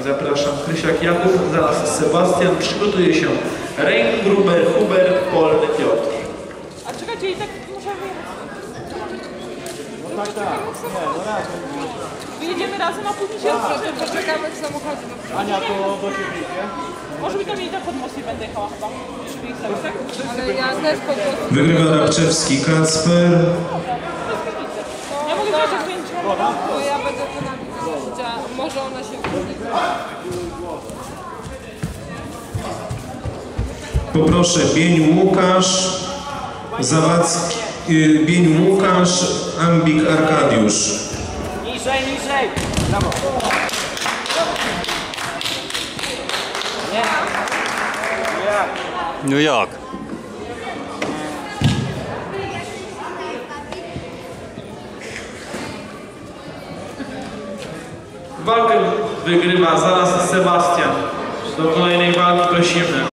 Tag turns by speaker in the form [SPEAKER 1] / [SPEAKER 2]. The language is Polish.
[SPEAKER 1] Zapraszam Krysiak Jakub, zaraz Sebastian, przygotuje się Rein, Gruber, Huber, Polny, Piotr.
[SPEAKER 2] A czekajcie, i tak możemy...
[SPEAKER 3] No tak. Nie, no raz.
[SPEAKER 2] Wyjedziemy razem, a później się poczekamy w samochodzie.
[SPEAKER 3] Ania, to do ciebie idzie?
[SPEAKER 2] Może być tam i tak pod most nie będę jechała chyba. Żeby ich stawić, tak?
[SPEAKER 4] Ale ja też po prostu...
[SPEAKER 5] Wygrywa Rabczewski Kacper.
[SPEAKER 2] Ja mogę wziąć zdjęcie.
[SPEAKER 4] Bo ja będę to napisać, a może ona się wróci.
[SPEAKER 5] Poproszę Bieniu Łukasz, Zawadzki, Bieniu Łukasz, Ambik Arkadiusz.
[SPEAKER 3] Niżej, niżej! Brawo! Nie! Jak?
[SPEAKER 6] No jak?
[SPEAKER 1] Walkę wygrywa zaraz Sebastian. Do kolejnej walki prosimy.